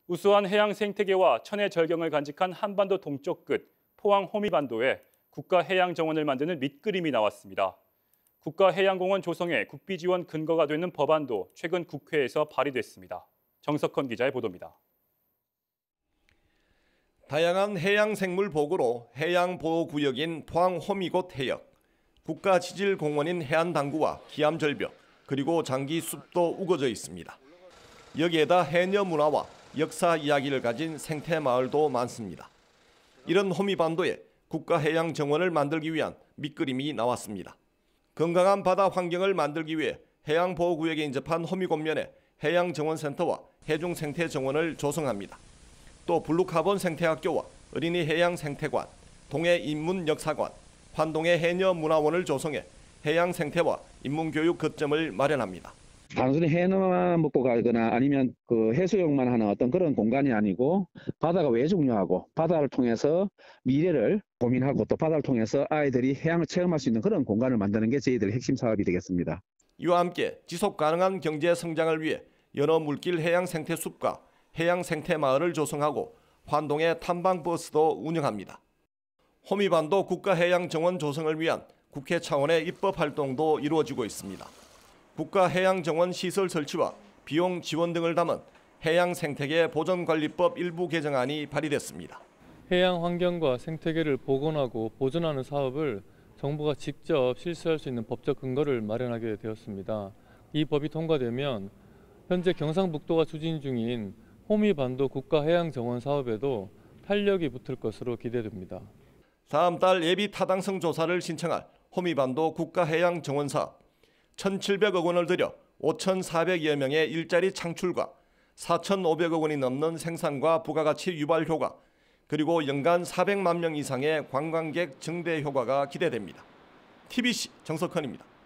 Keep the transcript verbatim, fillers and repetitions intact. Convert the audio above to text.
우수한 해양 생태계와 천혜 절경을 간직한 한반도 동쪽 끝 포항 호미반도에 국가해양정원을 만드는 밑그림이 나왔습니다. 국가해양공원 조성에 국비 지원 근거가 되는 법안도 최근 국회에서 발의됐습니다. 정석헌 기자의 보도입니다. 다양한 해양생물 보고로 해양보호구역인 포항 호미곶 해역, 국가지질공원인 해안당구와 기암절벽, 그리고 장기숲도 우거져 있습니다. 여기에다 해녀 문화와 역사 이야기를 가진 생태마을도 많습니다. 이런 호미반도에 국가해양정원을 만들기 위한 밑그림이 나왔습니다. 건강한 바다 환경을 만들기 위해 해양보호구역에 인접한 호미곶면에 해양정원센터와 해중생태정원을 조성합니다. 또 블루카본 생태학교와 어린이 해양생태관, 동해 인문역사관, 환동해 해녀문화원을 조성해 해양생태와 인문교육 거점을 마련합니다. 단순히 해만 먹고 가거나 아니면 그 해수욕만 하는 어떤 그런 공간이 아니고 바다가 왜 중요하고 바다를 통해서 미래를 고민하고 또 바다를 통해서 아이들이 해양을 체험할 수 있는 그런 공간을 만드는 게 저희들의 핵심 사업이 되겠습니다. 이와 함께 지속 가능한 경제 성장을 위해 여러 물길 해양 생태 숲과 해양 생태 마을을 조성하고 환동해 탐방버스도 운영합니다. 호미반도 국가해양정원 조성을 위한 국회 차원의 입법 활동도 이루어지고 있습니다. 국가해양정원 시설 설치와 비용 지원 등을 담은 해양생태계 보전관리법 일부 개정안이 발의됐습니다. 해양 환경과 생태계를 복원하고 보존하는 사업을 정부가 직접 실시할 수 있는 법적 근거를 마련하게 되었습니다. 이 법이 통과되면 현재 경상북도가 추진 중인 호미반도 국가해양정원 사업에도 탄력이 붙을 것으로 기대됩니다. 다음 달 예비 타당성 조사를 신청할 호미반도 국가해양정원 사업, 천칠백억 원을 들여 오천사백여 명의 일자리 창출과 사천오백억 원이 넘는 생산과 부가가치 유발 효과, 그리고 연간 사백만 명 이상의 관광객 증대 효과가 기대됩니다. 티비씨 정석헌입니다.